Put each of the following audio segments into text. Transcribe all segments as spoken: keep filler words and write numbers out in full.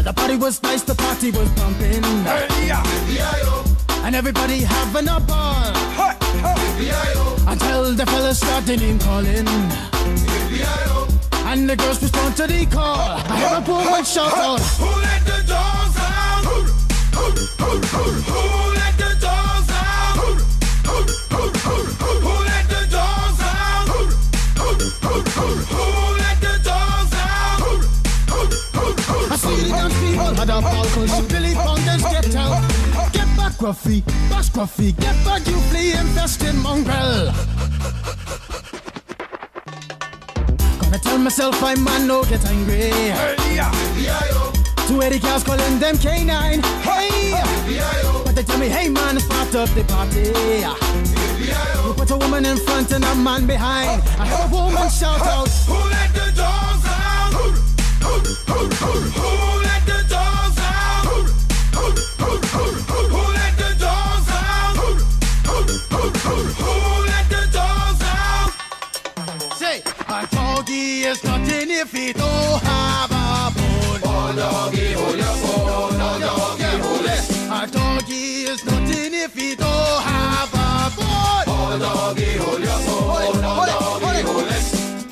The party was nice, the party was pumping. Hey, yeah. And everybody having a ball. Hey, hey. Until the fellas started name calling. And the girls respond to the call. I hear a woman shout out, who let the dogs out? Who, who, who, who, who let the dogs out? Who, who, who, who, who let the dogs out? Who, who, who, who, who let the dogs out? Who, who, who, who, I see the dance people had a ball cause Billy Fountains get out. Get back, Gruffy, bash Gruffy, get back, you flea infested mongrel. Gonna tell myself I'm man, no get angry. hey, yeah. Two eighty cows calling them K nine. Hey, but they tell me, hey man, it's part of the party. You put a woman in front and a man behind. I heard a woman shout out, Who let the dogs out? Who, who, who, who, who let the dogs out? Who, who, who, who, who let the dogs out? Who, who, who, who, who let the dogs out? say, a doggy is nothing if he don't have a bone. Oh doggy, hold your bone. Oh doggy, hold it. A doggy is nothing if he don't have a bone. Oh doggy, hold your bone. Oh doggy, hold it.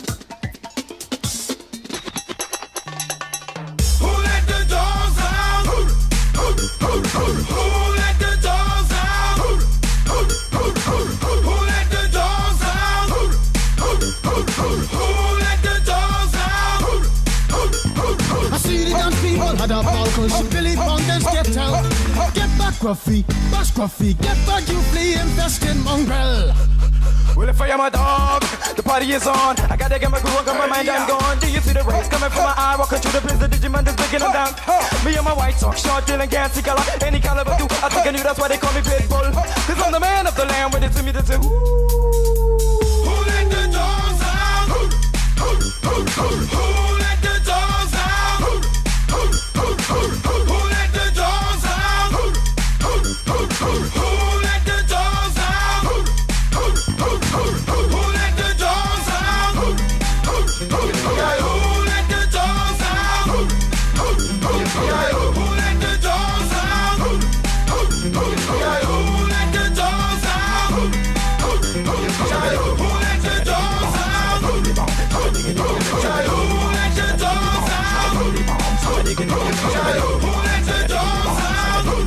Who let the dogs out? Who, who, who, who, who let the dogs out? Who, who, who, who, who let the dogs out? Who, who, who, who, who let the dogs out? Who, who, who, who, I see the dance people had a ball cause Billy Fountains get out. Get back, Gruffy, bash Gruffy, get back, you flea infested mongrel. Well, if I am a dog, the party is on. I gotta get my groove on, got my mind, I'm gone. Do you see the rays coming from my eye? Walking through the place, the Digimon is breaking them down. Me and my white socks, short, deal and gassy color. Any caliber do, I think I knew that's why they call me Pitbull. Cause I'm the man of the land, when they see me, they say, ooh. who let the dogs out? Who, who, who, who, who let the dogs out? Who, who, who, who, who let the dogs out? Who, who, who, who, who let the dogs out? Who, who, who, who, who let the dogs out? Who, who, who, who, who let the dogs out? Who, who, who, who, who let the dogs out? Who, who, who, who, who let the dogs out? Who, who, who, who, who let the dogs out? Who, who, who, who, who let the dogs out? Who, who, let the dogs out? Who let the dogs out? Who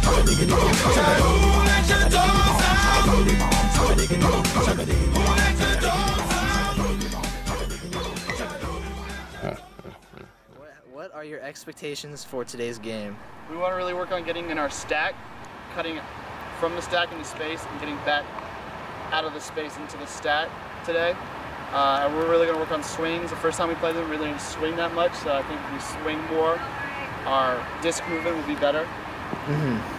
let the dogs out? What, what are your expectations for today's game? We want to really work on getting in our stack, cutting from the stack into space and getting back out of the space into the stack today. Uh, and we're really going to work on swings. The first time we played them, we really didn't swing that much, so I think if we swing more, our disc movement will be better. Mm-hmm.